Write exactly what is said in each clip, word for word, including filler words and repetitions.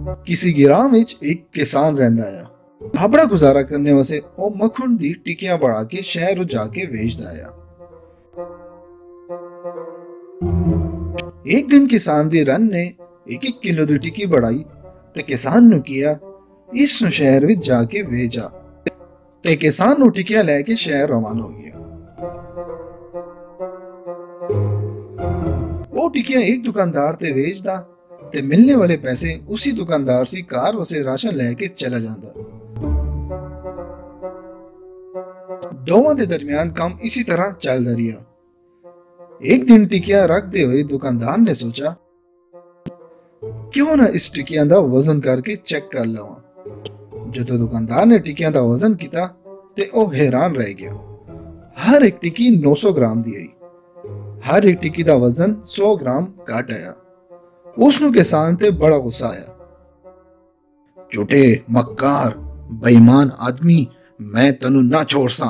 किसी गिरां विच एक किसान रहिंदा है। अपना गुजारा करने वास्ते ओ मक्खन दी टिक्कियां बना के शहर जाके बेचदा है। एक दिन किसान दी रन ने एक एक किलो दी टिक्की बढ़ाई ते किसान नु किया इस नु शहर विच जाके बेचा ते किसान नु टिक्कियां लेके शहर रवाना हो गया। वो टिक्कियां एक दुकानदार ते बेचदा ते मिलने वाले पैसे उसी दुकानदार से कार वसे राशन लेके चला जाता। दोवां दे दरमियान काम इसी तरह चलदा रहा। एक दिन टिक्कियां रखते हुए दुकानदार ने सोचा क्यों ना इस टिक्कियां दा वजन करके चेक कर लवां। जो तो दुकानदार ने टिक्कियां दा वजन किया ते ओ हैरान रह गया। हर एक टिक्की नौ सौ ग्राम दी आई। हर एक टिक्की दा वजन सौ ग्राम घट आया। उसनु किसान ते बड़ा गुस्सा आया। झूठे मक्कार बेईमान आदमी, मैं तनु ना छोड़सा।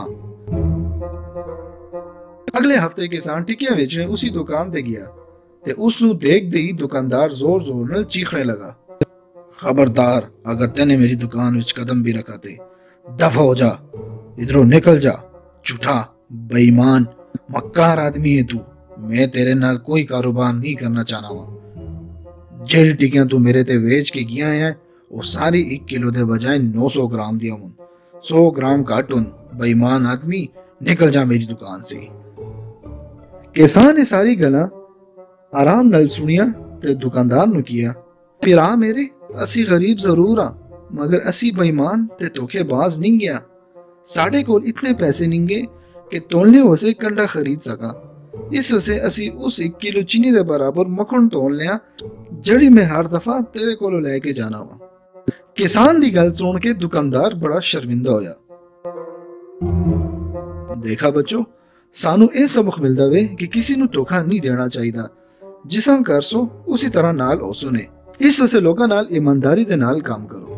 अगले हफ्ते किसान टिक्कियां बेचने उसी दुकान ते गया ते उसनु देख दे ही दुकानदार जोर जोर नाल चीखने लगा, खबरदार अगर तेने मेरी दुकान विच कदम भी रखा ते दफा हो जा, इधरों निकल जा। झूठा बेईमान मक्कार आदमी है तू। मैं तेरे नाल कोई कारोबार नहीं करना चाहना वा। जेड़ी टिक्कियां तू मेरे ते बेच के गया है वो सारी एक किलो दे बजाय नौ सौ ग्राम दिया हुन। सौ ग्राम घट हुन। बेईमान आदमी निकल जा मेरी दुकान से। किसान ने सारी गल्लां आराम नाल सुनिया ते दुकानदार नु किया, पिरा मेरे असी गरीब जरूर आ मगर असी बेईमान ते धोखेबाज नहीं गया। साडे कोल इतने पैसे नहीं गे कि तोलने वसे कंडा खरीद सका। इस वसे असी उस एक किलो चीनी दे बराबर मक्खन तोल लिया जड़ी मैं हर दफा तेरे कोलों लेके जाना वा। किसान दी गल सुन के दुकानदार बड़ा शर्मिंदा होया। देखा बच्चों, सानू ये सबक मिलदा वे कि किसी नु धोखा नहीं देना चाहिदा। जिस कर सो उसी तरह नाल हो सुने। इस वसे लोकां नाल ईमानदारी दे नाल काम करो।